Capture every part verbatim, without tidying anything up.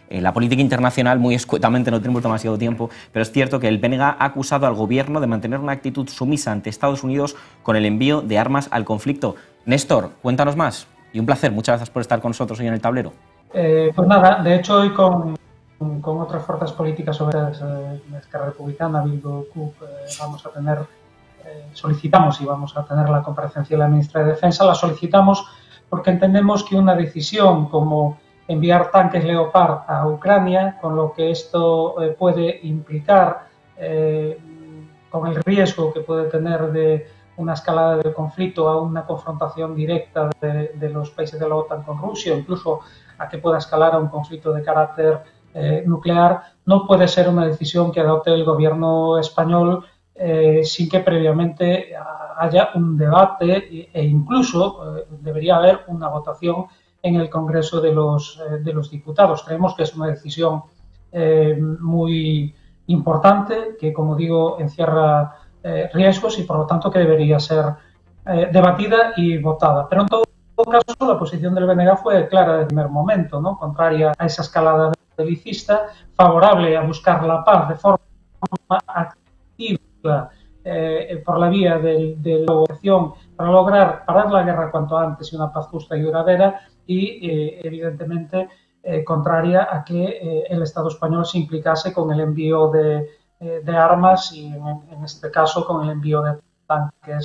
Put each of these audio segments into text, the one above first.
eh, la política internacional muy escuetamente, no tenemos demasiado tiempo, pero es cierto que el P N G ha acusado al gobierno de mantener una actitud sumisa ante Estados Unidos con el envío de armas al conflicto. Néstor, cuéntanos más. Y un placer, muchas gracias por estar con nosotros hoy en el tablero. Eh, pues nada, de hecho hoy con, con otras fuerzas políticas sobre eh, la Esquerra Republicana, Bildu, C U P, eh, vamos a tener, eh, solicitamos y vamos a tener la comparecencia de la ministra de Defensa. La solicitamos porque entendemos que una decisión como enviar tanques Leopard a Ucrania, con lo que esto eh, puede implicar, eh, con el riesgo que puede tener de una escalada del conflicto a una confrontación directa de, de los países de la OTAN con Rusia, incluso a que pueda escalar a un conflicto de carácter eh, nuclear, no puede ser una decisión que adopte el gobierno español eh, sin que previamente haya un debate e incluso eh, debería haber una votación en el Congreso de los, eh, de los Diputados. Creemos que es una decisión eh, muy importante, que como digo encierra eh, riesgos y por lo tanto que debería ser eh, debatida y votada. Pero en todo caso la posición del B N G fue clara desde el primer momento, ¿no? Contraria a esa escalada belicista, favorable a buscar la paz de forma activa eh, por la vía de, de la negociación para lograr parar la guerra cuanto antes y una paz justa y duradera y eh, evidentemente eh, contraria a que eh, el Estado español se implicase con el envío de, eh, de armas y en, en este caso con el envío de tanques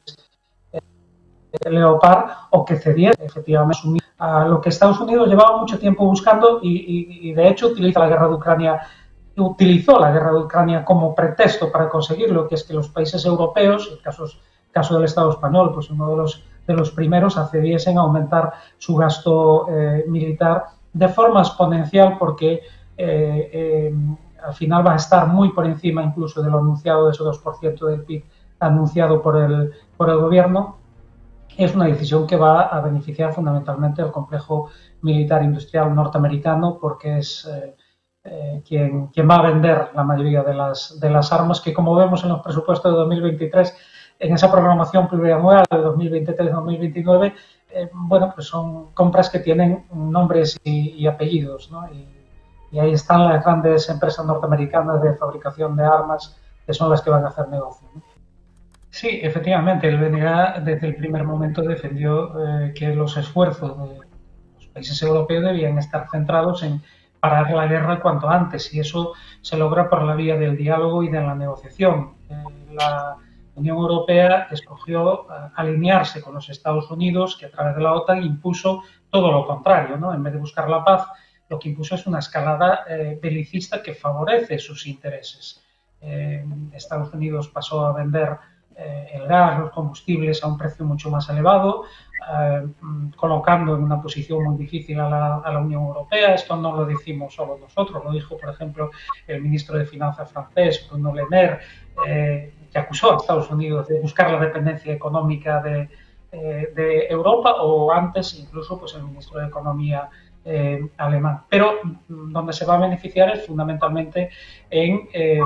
Leopard o que cediera efectivamente a lo que Estados Unidos llevaba mucho tiempo buscando y, y, y de hecho utiliza la guerra de Ucrania utilizó la guerra de Ucrania como pretexto para conseguirlo, que es que los países europeos, en el caso, caso del Estado español, pues uno de los, de los primeros, accediesen a aumentar su gasto eh, militar de forma exponencial porque eh, eh, al final va a estar muy por encima incluso de lo anunciado, de ese dos por ciento del P I B anunciado por el, por el gobierno. Es una decisión que va a beneficiar fundamentalmente al complejo militar industrial norteamericano porque es eh, eh, quien, quien va a vender la mayoría de las, de las armas que, como vemos en los presupuestos de dos mil veintitrés, en esa programación plurianual de dos mil veintitrés a dos mil veintinueve, eh, bueno, pues son compras que tienen nombres y, y apellidos, ¿no? Y, y ahí están las grandes empresas norteamericanas de fabricación de armas que son las que van a hacer negocio, ¿no? Sí, efectivamente, el B N G desde el primer momento defendió eh, que los esfuerzos de los países europeos debían estar centrados en parar la guerra cuanto antes y eso se logra por la vía del diálogo y de la negociación. Eh, la Unión Europea escogió uh, alinearse con los Estados Unidos, que a través de la OTAN impuso todo lo contrario, ¿no? En vez de buscar la paz, lo que impuso es una escalada eh, belicista que favorece sus intereses. Eh, Estados Unidos pasó a vender el gas, los combustibles a un precio mucho más elevado, eh, colocando en una posición muy difícil a la, a la Unión Europea. Esto no lo decimos solo nosotros, lo dijo, por ejemplo, el ministro de Finanzas francés, Bruno Le Maire, eh, que acusó a Estados Unidos de buscar la dependencia económica de, eh, de Europa, o antes incluso pues, el ministro de Economía eh, alemán. Pero donde se va a beneficiar es fundamentalmente en... Eh,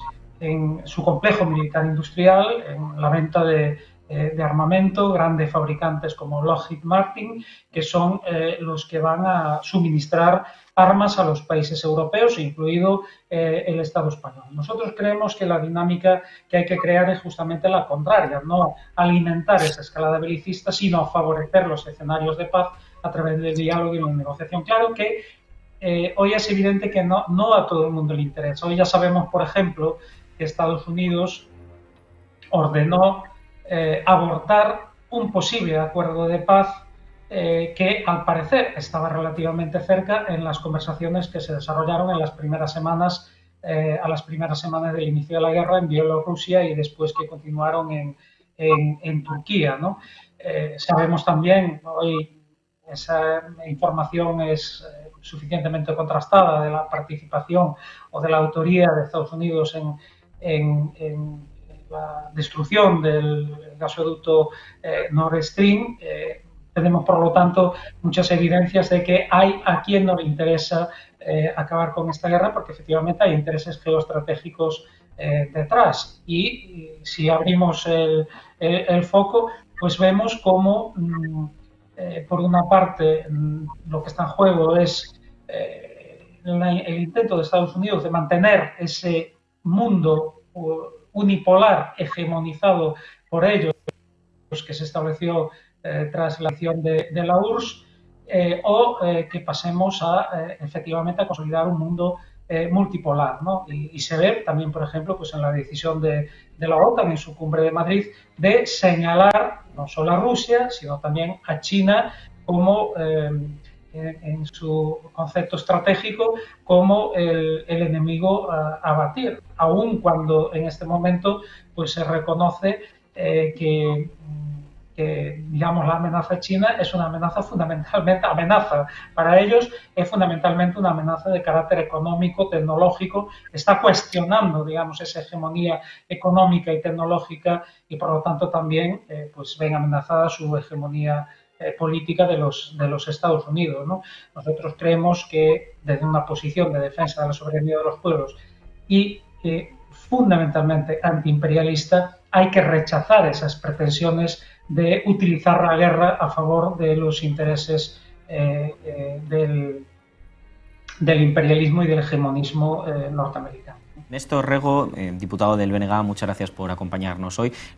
en su complejo militar industrial, en la venta de, eh, de armamento, grandes fabricantes como Lockheed Martin, que son eh, los que van a suministrar armas a los países europeos, incluido eh, el Estado español. Nosotros creemos que la dinámica que hay que crear es justamente la contraria, no alimentar esa escalada belicista, sino favorecer los escenarios de paz a través del diálogo y la negociación. Claro que eh, hoy es evidente que no, no a todo el mundo le interesa. Hoy ya sabemos, por ejemplo, que Estados Unidos ordenó eh, abortar un posible acuerdo de paz eh, que al parecer estaba relativamente cerca en las conversaciones que se desarrollaron en las primeras semanas, eh, a las primeras semanas del inicio de la guerra en Bielorrusia y después que continuaron en, en, en Turquía, ¿no? Eh, sabemos también, hoy esa información es eh, suficientemente contrastada de la participación o de la autoría de Estados Unidos en En, en la destrucción del gasoducto eh, Nord Stream. Eh, tenemos, por lo tanto, muchas evidencias de que hay a quien no le interesa eh, acabar con esta guerra, porque efectivamente hay intereses geoestratégicos eh, detrás. Y, y si abrimos el, el, el foco, pues vemos cómo, mm, eh, por una parte, mm, lo que está en juego es eh, la, el intento de Estados Unidos de mantener ese mundo unipolar hegemonizado por ellos, que se estableció eh, tras la acción de, de la U R S S, eh, o eh, que pasemos a, eh, efectivamente, a consolidar un mundo eh, multipolar, ¿no? Y, y se ve también, por ejemplo, pues en la decisión de, de la OTAN en su cumbre de Madrid de señalar no solo a Rusia, sino también a China como, eh, en, en su concepto estratégico, como el, el enemigo a, a batir, aun cuando en este momento pues se reconoce eh, que que, digamos, la amenaza china es una amenaza fundamentalmente, amenaza para ellos, es fundamentalmente una amenaza de carácter económico, tecnológico, está cuestionando, digamos, esa hegemonía económica y tecnológica y, por lo tanto, también eh, pues ven amenazada su hegemonía eh, política de los, de los Estados Unidos, ¿no? Nosotros creemos que desde una posición de defensa de la soberanía de los pueblos y eh, fundamentalmente antiimperialista, hay que rechazar esas pretensiones de utilizar la guerra a favor de los intereses eh, eh, del, del imperialismo y del hegemonismo eh, norteamericano. Néstor Rego, eh, diputado del B N G, muchas gracias por acompañarnos hoy.